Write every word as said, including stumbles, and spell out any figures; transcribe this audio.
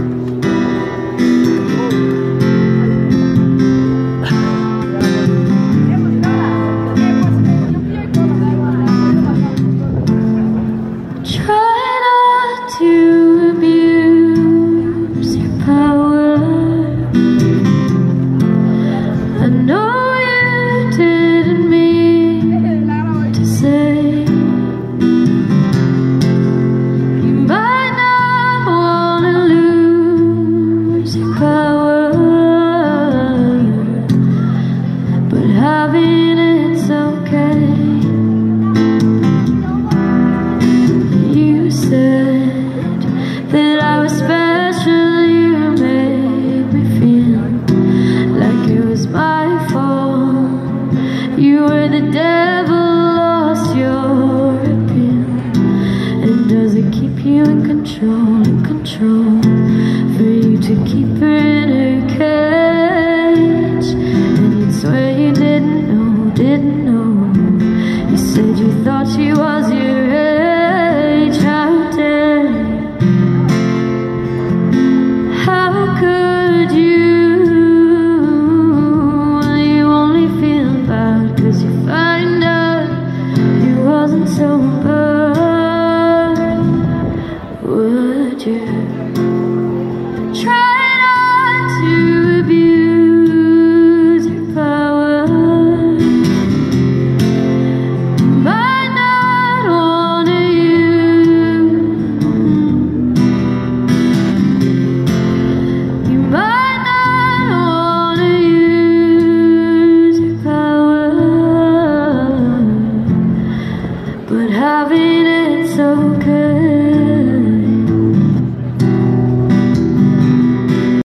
Having it's okay. You said that I was special. You made me feel like it was my fault. You were the devil, lost your appeal. And does it keep you in control, in control, for you to keep it